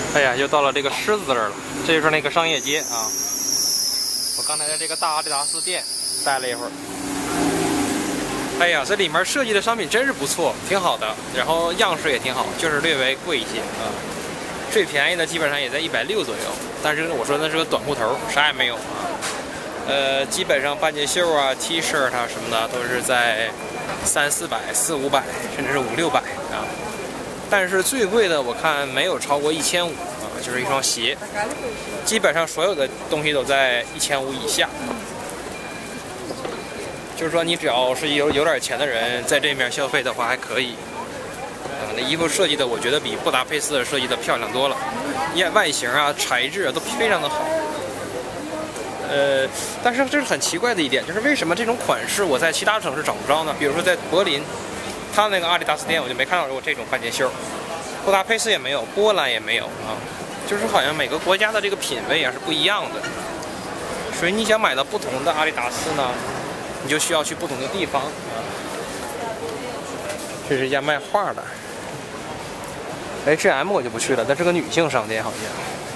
哎呀，又到了这个狮子这儿了，这就是那个商业街啊。我刚才在这个大阿迪达斯店待了一会儿。哎呀，这里面设计的商品真是不错，挺好的，然后样式也挺好，就是略微贵一些啊。最便宜的基本上也在160左右，但是我说那是个短裤头，啥也没有啊。基本上半截袖啊、T 恤啊什么的都是在300、400、400、500，甚至是500、600啊。但是最贵的我看没有超过1500啊，就是一双鞋。基本上所有的东西都在1500以下。就是说，你只要是有点钱的人，在这面消费的话还可以。那衣服设计的，我觉得比布达佩斯设计的漂亮多了，外形啊、材质啊都非常的好。但是这是很奇怪的一点，就是为什么这种款式我在其他城市找不着呢？比如说在柏林，他那个阿迪达斯店我就没看到过这种半截袖，布达佩斯也没有，波兰也没有啊。就是好像每个国家的这个品味啊是不一样的，所以你想买到不同的阿迪达斯呢，你就需要去不同的地方啊。这是一家卖画的 ，H&M 我就不去了，那是个女性商店好像。